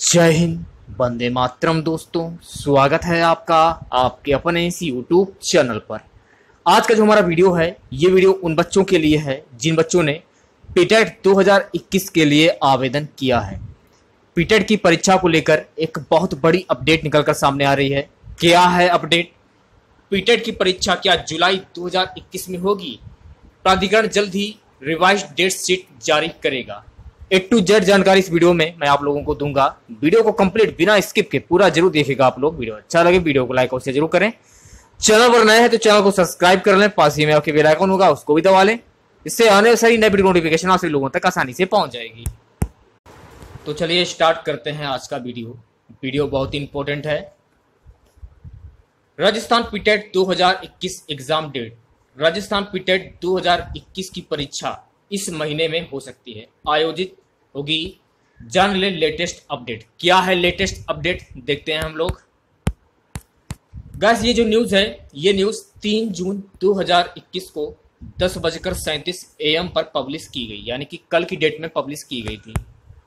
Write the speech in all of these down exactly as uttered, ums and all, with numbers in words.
जय हिंद, वंदे मातरम। दोस्तों, स्वागत है आपका आपके अपने इस यूट्यूब चैनल पर। आज का जो हमारा वीडियो है, ये वीडियो उन बच्चों के लिए है जिन बच्चों ने पीटेट दो हज़ार इक्कीस के लिए आवेदन किया है। पीटेट की परीक्षा को लेकर एक बहुत बड़ी अपडेट निकलकर सामने आ रही है। क्या है अपडेट? पीटेट की परीक्षा क्या जुलाई दो हज़ार इक्कीस में होगी? प्राधिकरण जल्द ही रिवाइज्ड डेट शीट जारी करेगा। ए टू जेड जानकारी इस वीडियो में मैं आप लोगों को दूंगा। वीडियो को कंप्लीट बिना स्किप के पूरा जरूर देखिएगा आप लोग। वीडियो अच्छा लगे वीडियो को लाइक और शेयर जरूर करें। चैनल पर नए हैं तो चैनल को सब्सक्राइब कर लें। पास ही में आपके बेल आइकन होगा, उसको भी दबा लें। इससे आने वाली नई वीडियो नोटिफिकेशन आप सभी लोगों तक आसानी से पहुंच जाएगी। तो चलिए स्टार्ट करते हैं आज का वीडियो। वीडियो बहुत इंपॉर्टेंट है। राजस्थान पीटेट दो हज़ार इक्कीस एग्जाम डेट। राजस्थान पीटेट दो हज़ार इक्कीस की परीक्षा इस महीने में हो सकती है, आयोजित होगी। जान ले लेटेस्ट अपडेट। क्या है लेटेस्ट अपडेट, देखते हैं हम लोग। गाइस, ये जो न्यूज है, ये न्यूज तीन जून दो हज़ार इक्कीस को दस बजकर सैंतीस एएम पर पब्लिश की गई, यानी कि कल की डेट में पब्लिश की गई थी।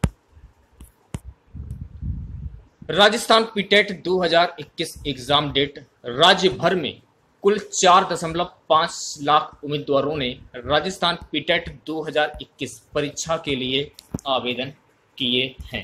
राजस्थान पीटेट दो हज़ार इक्कीस एग्जाम डेट। राज्य भर में कुल चार दशमलव पाँच लाख उम्मीदवारों ने राजस्थान पीटेट दो हज़ार इक्कीस परीक्षा के लिए आवेदन किए हैं।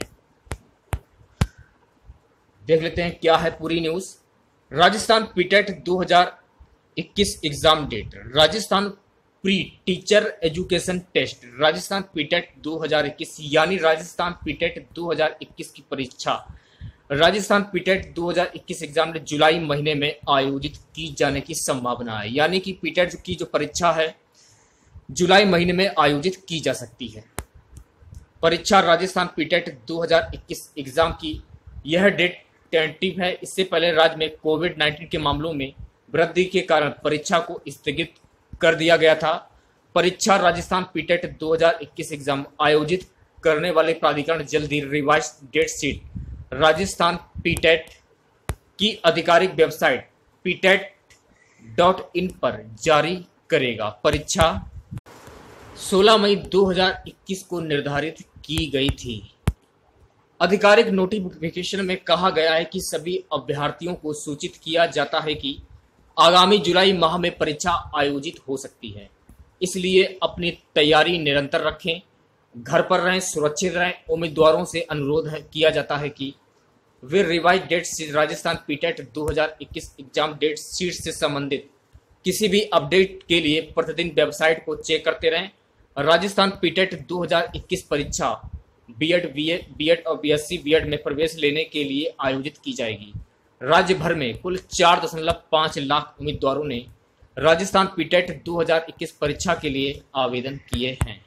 देख लेते हैं क्या है पूरी न्यूज। राजस्थान पीटेट दो हज़ार इक्कीस exam date. Rajasthan pre teacher education test Rajasthan PTET दो हज़ार इक्कीस, यानी राजस्थान पीटेट दो हज़ार इक्कीस की परीक्षा राजस्थान पीटेट दो हज़ार इक्कीस एग्जाम डेट जुलाई महीने में आयोजित की जाने की संभावना है। यानी कि पीटेट की जो परीक्षा है जुलाई महीने में आयोजित की जा सकती है। परीक्षा राजस्थान पीटेट दो हज़ार इक्कीस एग्जाम की यह डेट टेंटेटिव है। इससे पहले राज्य में कोविड नाइन्टीन के मामलों में वृद्धि के कारण परीक्षा को स्थगित कर दिया गया था। परीक्षा राजस्थान पीटेट दो हज़ार इक्कीस एग्जाम आयोजित करने वाले प्राधिकरण जल्द ही revise date sheet Rajasthan PTET की आधिकारिक वेबसाइट पीटेट डॉट इन पर जारी करेगा। परीक्षा सोलह मई दो हज़ार इक्कीस को निर्धारित की गई थी। आधिकारिक नोटिफिकेशन में कहा गया है कि सभी अभ्यर्थियों को सूचित किया जाता है कि आगामी जुलाई माह में परीक्षा आयोजित हो सकती है, इसलिए अपनी तैयारी निरंतर रखें, घर पर रहें, सुरक्षित रहें। उम्मीदवारों से अनुरोध है किया जाता है कि वे revise date sheet Rajasthan PTET दो हज़ार इक्कीस एग्जाम डेट शीट से संबंधित किसी भी अपडेट के लिए प्रतिदिन वेबसाइट को चेक करते रहें। राजस्थान पीटेट दो हज़ार इक्कीस परीक्षा बीएड, बीएड और बीएससी बीएड में प्रवेश लेने के लिए आयोजित की जाएगी। राज्य भर में कुल चार दशमलव पाँच लाख उम्मीदवारों ने राजस्थान पीटेट दो हज़ार इक्कीस परीक्षा के लिए आवेदन किए हैं।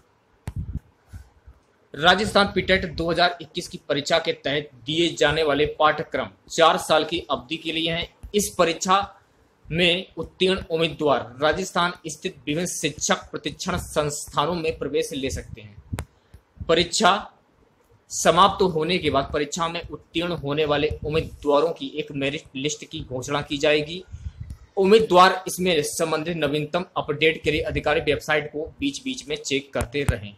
राजस्थान पीटेट दो हज़ार इक्कीस की परीक्षा के तहत दिए जाने वाले पाठ्यक्रम चार साल की अवधि के लिए हैं। इस परीक्षा में उत्तीर्ण उम्मीदवार राजस्थान स्थित विभिन्न शिक्षक प्रशिक्षण संस्थानों में प्रवेश ले सकते हैं। परीक्षा समाप्त होने के बाद परीक्षा में उत्तीर्ण होने वाले उम्मीदवारों की एक मेरिट लिस्ट की घोषणा की जाएगी। उम्मीदवार इसमें संबंधित नवीनतम अपडेट के लिए आधिकारिक वेबसाइट को बीच बीच में चेक करते रहें।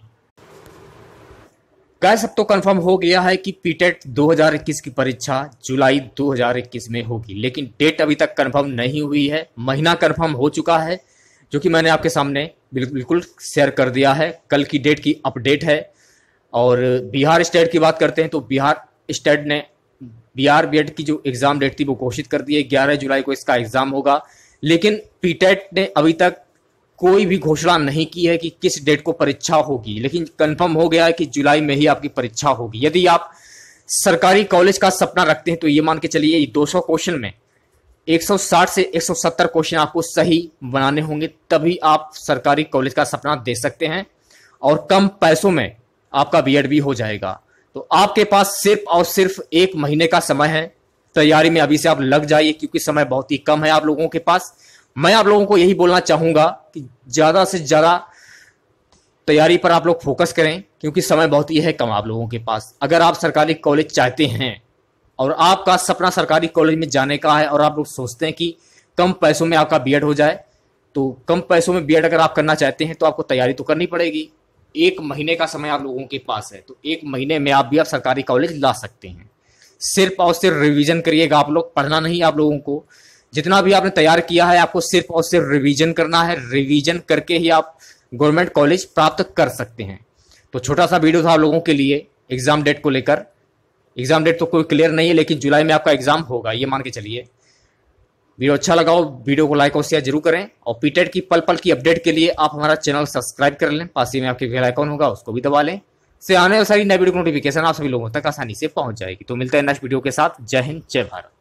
गाइस, अब तो कंफर्म हो गया है कि पीटेट दो हज़ार इक्कीस की परीक्षा जुलाई दो हज़ार इक्कीस में होगी, लेकिन डेट अभी तक कंफर्म नहीं हुई है। महीना कंफर्म हो चुका है, जो कि मैंने आपके सामने बिल्कुल शेयर कर दिया है। कल की डेट की अपडेट है। और बिहार स्टेट की बात करते हैं तो बिहार स्टेट ने बिहार बीएड की जो एग्जाम डेट थी वो घोषित कर दी है। ग्यारह जुलाई को इसका एग्जाम होगा, लेकिन पीटेट ने अभी तक कोई भी घोषणा नहीं की है कि किस डेट को परीक्षा होगी, लेकिन कंफर्म हो गया है कि जुलाई में ही आपकी परीक्षा होगी। यदि आप सरकारी कॉलेज का सपना रखते हैं तो ये मान के चलिए दो सौ क्वेश्चन में एक सौ साठ से एक सौ सत्तर क्वेश्चन आपको सही बनाने होंगे, तभी आप सरकारी कॉलेज का सपना दे सकते हैं और कम पैसों में आपका बीएड भी हो जाएगा। तो आपके पास सिर्फ और सिर्फ एक महीने का समय है। तैयारी में अभी से आप लग जाइए, क्योंकि समय बहुत ही कम है आप लोगों के पास। मैं आप लोगों को यही बोलना चाहूंगा कि ज्यादा से ज्यादा तैयारी पर आप लोग फोकस करें, क्योंकि समय बहुत ही है कम आप लोगों के पास। अगर आप सरकारी कॉलेज चाहते हैं और आपका सपना सरकारी कॉलेज में जाने का है और आप लोग सोचते हैं कि कम पैसों में आपका बीएड हो जाए, तो कम पैसों में बीएड अगर आप करना चाहते हैं तो आपको तैयारी तो करनी पड़ेगी। एक महीने का समय आप लोगों के पास है, तो एक महीने में आप भी आप सरकारी कॉलेज ला सकते हैं। सिर्फ और सिर्फ रिवीजन करिएगा आप लोग, पढ़ना नहीं आप लोगों को। जितना भी आपने तैयार किया है आपको सिर्फ और सिर्फ रिवीजन करना है। रिवीजन करके ही आप गवर्नमेंट कॉलेज प्राप्त कर सकते हैं। तो छोटा सा वीडियो था आप लोगों के लिए एग्जाम डेट को लेकर। एग्जाम डेट तो कोई क्लियर नहीं है, लेकिन जुलाई में आपका एग्जाम होगा, ये मान के चलिए। वीडियो अच्छा लगा हो वीडियो को लाइक और शेयर जरूर करें, और पीटेट की पल पल की अपडेट के लिए आप हमारा चैनल सब्सक्राइब कर लें। पास ही में आपके बेल आइकन होगा, उसको भी दबा लें, से आने वाली सारी नई वीडियो नोटिफिकेशन आप सभी लोगों तक आसानी से पहुंच जाएगी। तो मिलते हैं नेक्स्ट वीडियो के साथ। जय हिंद, जय भारत।